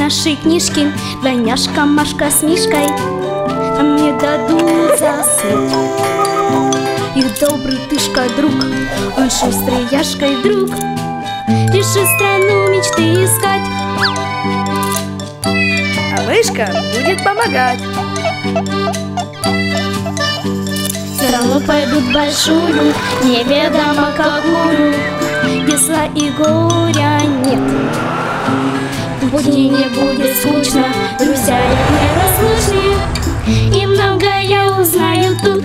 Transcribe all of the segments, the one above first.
нашей книжки двойняшка Машка с Мишкой нам не дадут заснуть. Их добрый тышка друг, он шустрый Яшкой друг, решил страну мечты искать, а мышка будет помогать. В страну пойдут большую, неведомо какую, где зла и горя нет. В пути не будет скучно, друзья неразлучные, и многое узнают тут.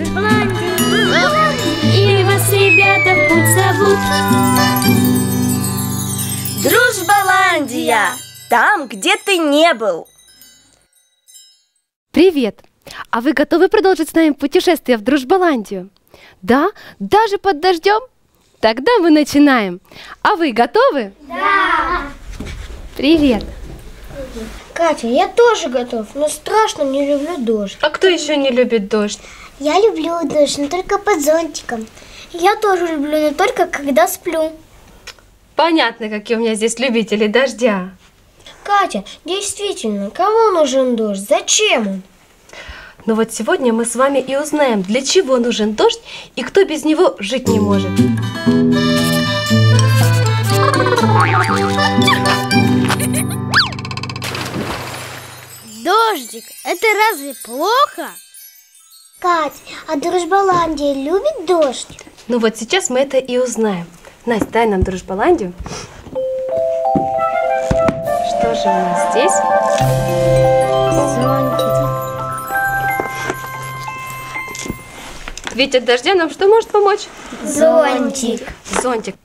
И вас, ребята, в путь зовут. Дружбаландия! Там, где ты не был. Привет! А вы готовы продолжить с нами путешествие в Дружбаландию? Да? Даже под дождем? Тогда мы начинаем. А вы готовы? Да! Привет! Катя, я тоже готов, но страшно не люблю дождь. А кто еще не любит дождь? Я люблю дождь, но только под зонтиком. Я тоже люблю, но только когда сплю. Понятно, какие у меня здесь любители дождя. Катя, действительно, кому нужен дождь? Зачем он? Ну вот сегодня мы с вами и узнаем, для чего нужен дождь и кто без него жить не может. Дождик, это разве плохо? Кать, а Дружбаландия любит дождь? Ну вот сейчас мы это и узнаем. Настя, дай нам Дружбаландию. Что же у нас здесь? Зонтик. Ведь от дождя нам что может помочь? Зонтик. Зонтик.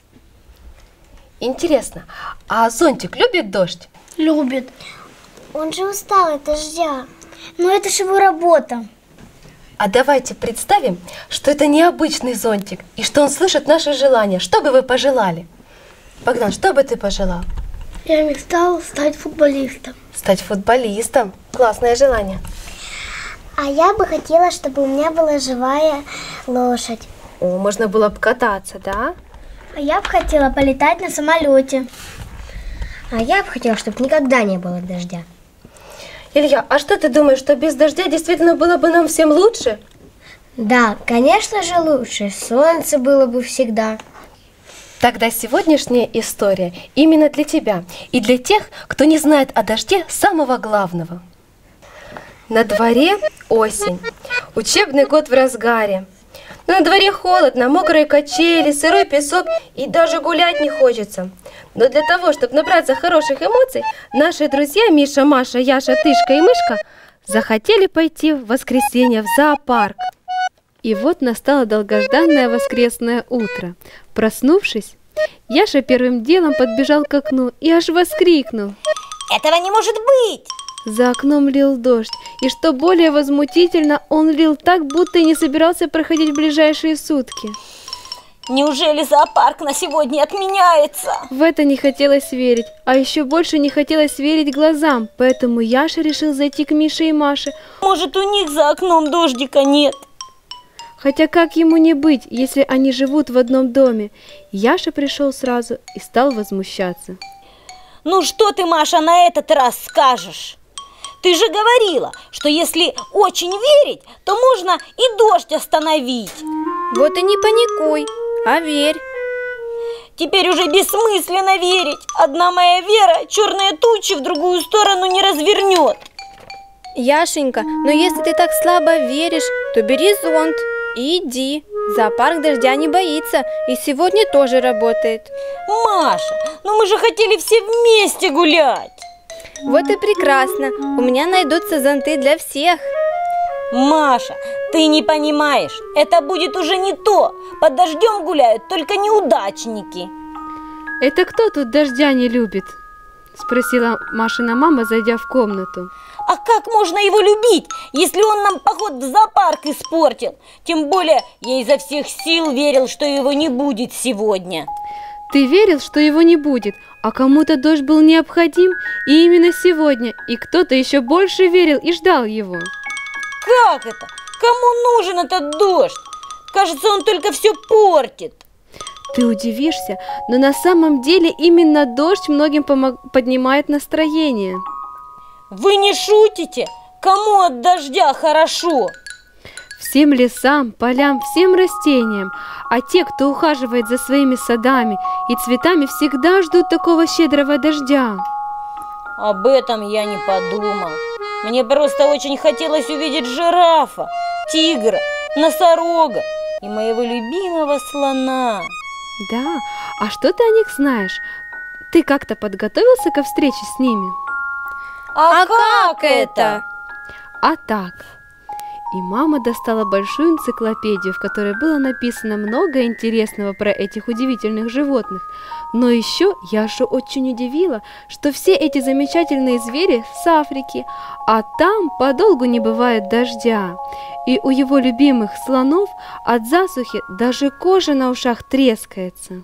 Интересно, а зонтик любит дождь? Любит. Он же устал от дождя. Но это же его работа. А давайте представим, что это необычный зонтик, и что он слышит наши желания. Что бы вы пожелали? Богдан, что бы ты пожелал? Я мечтала стать футболистом. Стать футболистом. Классное желание. А я бы хотела, чтобы у меня была живая лошадь. О, можно было бы кататься, да? А я бы хотела полетать на самолете. А я бы хотела, чтобы никогда не было дождя. Илья, а что ты думаешь, что без дождя действительно было бы нам всем лучше? Да, конечно же лучше. Солнце было бы всегда. Тогда сегодняшняя история именно для тебя и для тех, кто не знает о дожде самого главного. На дворе осень, учебный год в разгаре. На дворе холодно, мокрые качели, сырой песок и даже гулять не хочется. Но для того, чтобы набраться хороших эмоций, наши друзья Миша, Маша, Яша, Тышка и Мышка захотели пойти в воскресенье в зоопарк. И вот настало долгожданное воскресное утро. Проснувшись, Яша первым делом подбежал к окну и аж воскликнул. Этого не может быть! За окном лил дождь, и что более возмутительно, он лил так, будто и не собирался проходить в ближайшие сутки. Неужели зоопарк на сегодня отменяется? В это не хотелось верить, а еще больше не хотелось верить глазам, поэтому Яша решил зайти к Мише и Маше. Может, у них за окном дождика нет? Хотя как ему не быть, если они живут в одном доме? Яша пришел сразу и стал возмущаться. Ну что ты, Маша, на этот раз скажешь? Ты же говорила, что если очень верить, то можно и дождь остановить. Вот и не паникуй, а верь. Теперь уже бессмысленно верить. Одна моя вера черные тучи в другую сторону не развернет. Яшенька, но если ты так слабо веришь, то бери зонт и иди. Зоопарк дождя не боится и сегодня тоже работает. Маша, ну мы же хотели все вместе гулять. Вот и прекрасно, у меня найдутся зонты для всех. Маша, ты не понимаешь, это будет уже не то. Под дождем гуляют только неудачники. «Это кто тут дождя не любит?» – спросила Машина мама, зайдя в комнату. А как можно его любить, если он нам поход в зоопарк испортил? Тем более я изо всех сил верил, что его не будет сегодня. Ты верил, что его не будет, а кому-то дождь был необходим, и именно сегодня, и кто-то еще больше верил и ждал его. Как это? Кому нужен этот дождь? Кажется, он только все портит. Ты удивишься, но на самом деле именно дождь многим поднимает настроение. Вы не шутите? Кому от дождя хорошо? Всем лесам, полям, всем растениям. А те, кто ухаживает за своими садами и цветами, всегда ждут такого щедрого дождя. Об этом я не подумал. Мне просто очень хотелось увидеть жирафа, тигра, носорога и моего любимого слона. Да, а что ты о них знаешь? Ты как-то подготовился ко встрече с ними? А как это? А так. И мама достала большую энциклопедию, в которой было написано много интересного про этих удивительных животных. Но еще Яшу очень удивило, что все эти замечательные звери с Африки, а там подолгу не бывает дождя. И у его любимых слонов от засухи даже кожа на ушах трескается.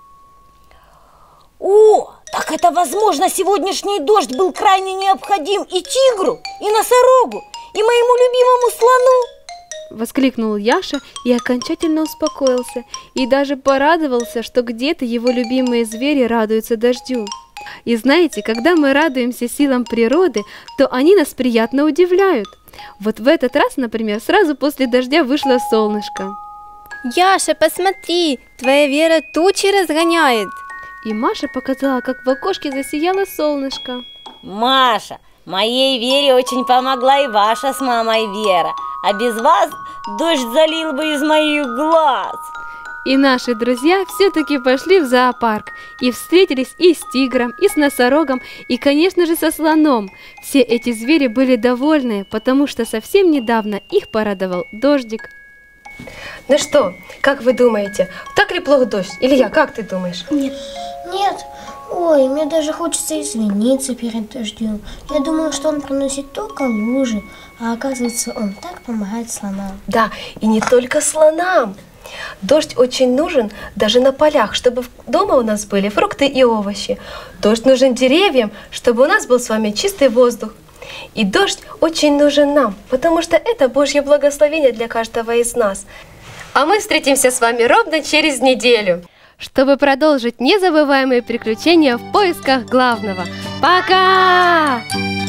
О, так это, возможно, сегодняшний дождь был крайне необходим и тигру, и носорогу, и моему любимому слону! Воскликнул Яша и окончательно успокоился, и даже порадовался, что где-то его любимые звери радуются дождю. И знаете, когда мы радуемся силам природы, то они нас приятно удивляют. Вот в этот раз, например, сразу после дождя вышло солнышко. Яша, посмотри, твоя вера тучи разгоняет. И Маша показала, как в окошке засияло солнышко. Маша, моей Вере очень помогла и ваша с мамой Вера. А без вас дождь залил бы из моих глаз. И наши друзья все-таки пошли в зоопарк и встретились и с тигром, и с носорогом, и, конечно же, со слоном. Все эти звери были довольны, потому что совсем недавно их порадовал дождик. Ну что, как вы думаете, так ли плох дождь? Илья, как ты думаешь? Нет. Ой, мне даже хочется извиниться перед дождем. Я думала, что он приносит только лужи, а оказывается, он так помогает слонам. Да, и не только слонам. Дождь очень нужен даже на полях, чтобы дома у нас были фрукты и овощи. Дождь нужен деревьям, чтобы у нас был с вами чистый воздух. И дождь очень нужен нам, потому что это Божье благословение для каждого из нас. А мы встретимся с вами ровно через неделю, чтобы продолжить незабываемые приключения в поисках главного. Пока!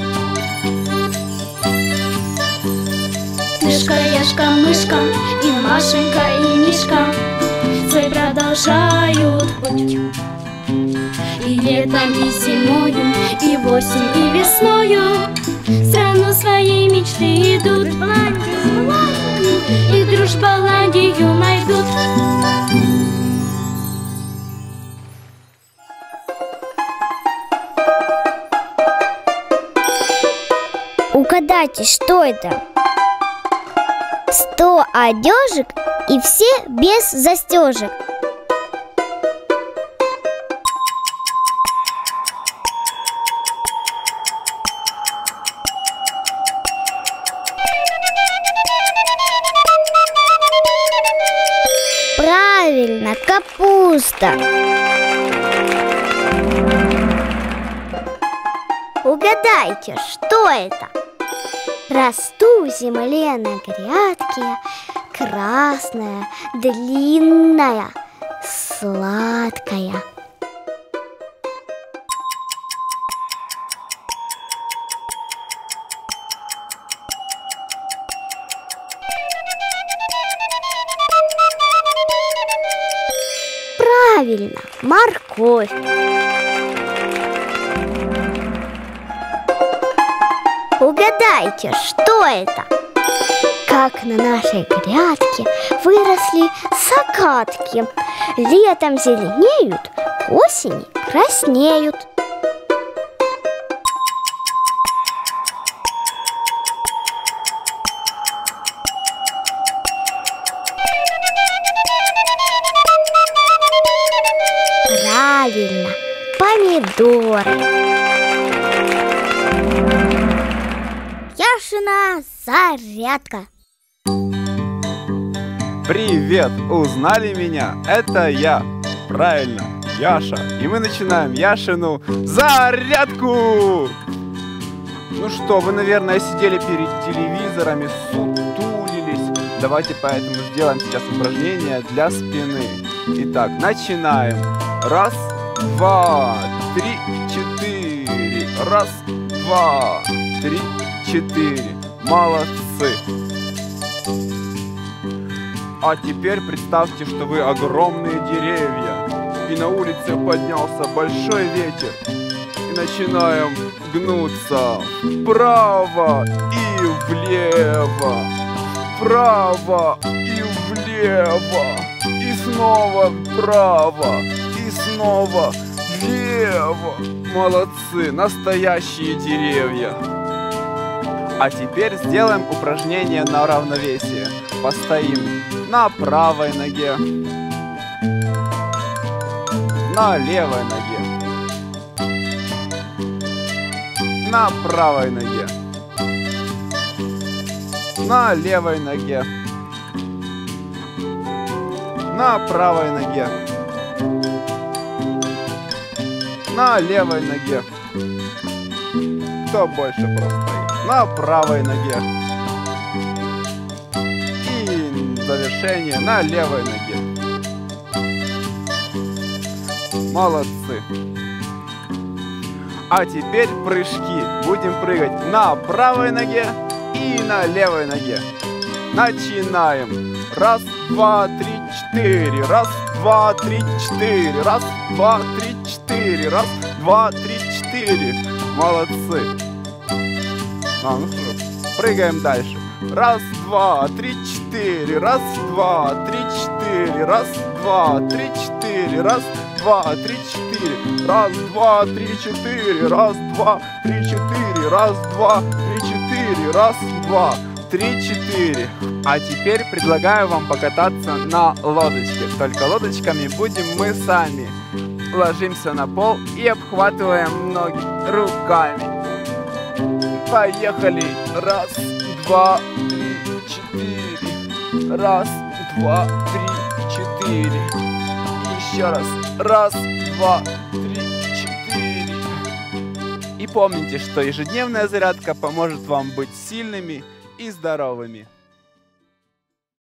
Мишка, Яшка, Мышка, и Машенька, и Мишка свой продолжают путь. И летом, и зимою, и осень, и весною в страну своей мечты идут. И дружболандию найдут. Угадайте, что это? 100 одежек и все без застежек. Правильно, капуста. Угадайте, что это? Расту в земле на грядке, красная, длинная, сладкая. Правильно, морковь. Угадайте, что это? Как на нашей грядке выросли закатки. Летом зеленеют, к осени краснеют. Правильно, помидоры. Яшина зарядка. Привет! Узнали меня? Это я! Правильно, Яша. И мы начинаем Яшину зарядку! Ну что, вы, наверное, сидели перед телевизорами, сутулились. Давайте поэтому сделаем сейчас упражнение для спины. Итак, начинаем. Раз, два, три, четыре. Раз, два, три, четыре. Молодцы. А теперь представьте, что вы огромные деревья, и на улице поднялся большой ветер. И начинаем гнуться вправо и влево, вправо и влево, и снова вправо, и снова влево. Молодцы, настоящие деревья. А теперь сделаем упражнение на равновесие. Постоим на правой ноге, на левой ноге, на правой ноге, на левой ноге, на правой ноге, на левой ноге. Кто больше простоит? На правой ноге. И завершение на левой ноге. Молодцы. А теперь прыжки. Будем прыгать на правой ноге и на левой ноге. Начинаем. Раз, два, три, четыре. Раз, два, три, четыре. Раз, два, три, четыре. Раз, два, три, четыре. Молодцы. Ну что, прыгаем дальше. Раз, два, три, четыре. Раз, два, три, четыре. Раз, два, три, четыре. Раз, два, три, четыре. Раз, два, три, четыре. Раз, два, три, четыре. Раз, два, три, четыре. Раз, два, три, четыре. А теперь предлагаю вам покататься на лодочке. Только лодочками будем мы сами. Ложимся на пол и обхватываем ноги руками. Поехали. Раз, два, три, четыре. Раз, два, три, четыре. И еще раз. Раз, два, три, четыре. И помните, что ежедневная зарядка поможет вам быть сильными и здоровыми.